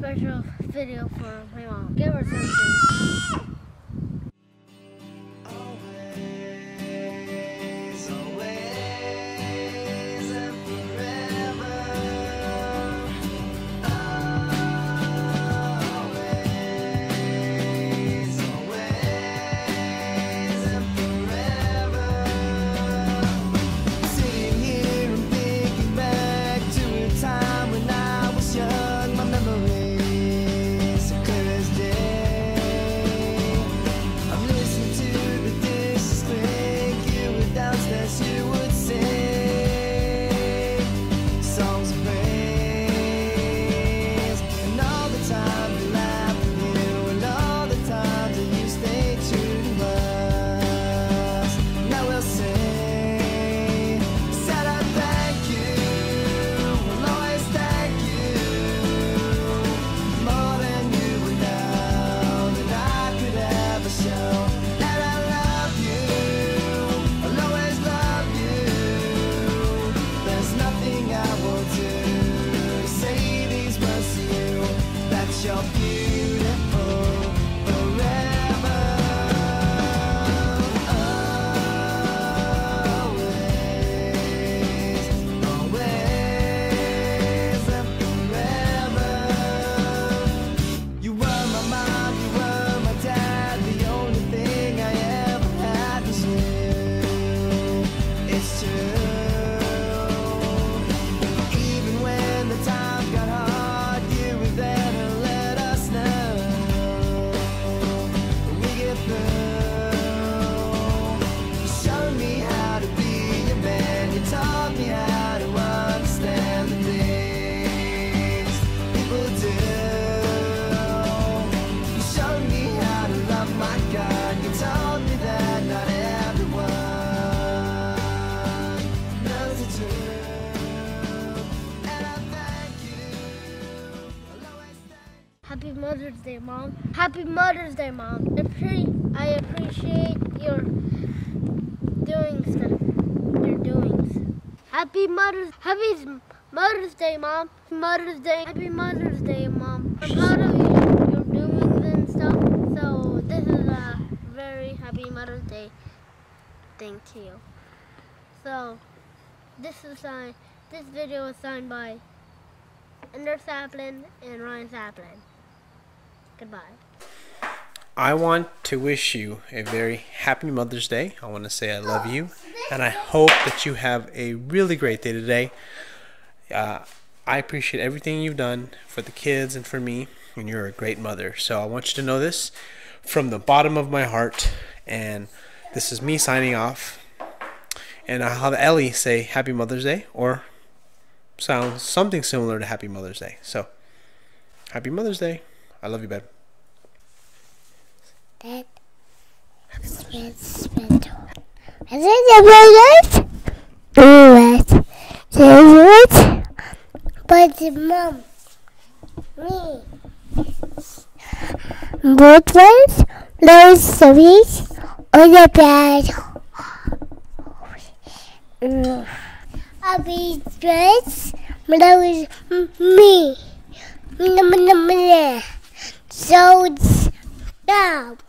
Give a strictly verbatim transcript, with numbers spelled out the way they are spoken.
special video for my mom. Give her something. You're beautiful forever, always, always and forever. You were my mom, you were my dad. The only thing I ever had was you. It's true. Even when the times got hard, you were there. Taught me how to understand the things people do. You showed me how to love my God. You told me that not everyone knows the truth. And I thank you. I'll always thank you. Happy Mother's Day, Mom. Happy Mother's Day, Mom. I, pre I appreciate your doing stuff. Your doings. Happy Mother's Happy Mother's Day, Mom. Mother's Day. Happy Mother's Day, Mom. I'm proud of you, your doings and stuff. So this is a very happy Mother's Day thing to you. So this is signed. This video is signed by Ender Saplin and Ryan Saplin. Goodbye. I want to wish you a very happy Mother's Day. I want to say I love you, and I hope that you have a really great day today. Uh, I appreciate everything you've done for the kids and for me, and you're a great mother. So I want you to know this from the bottom of my heart, and this is me signing off. And I'll have Ellie say Happy Mother's Day, or sounds something similar to Happy Mother's Day. So, Happy Mother's Day. I love you, babe. Dad. Happy Mother's Day. Spit, spit. Is it the brothers? Do it. Do it. But the mom. Me. Both ones. Those stories on the bed. I'll be dressed. But that was me. So it's down.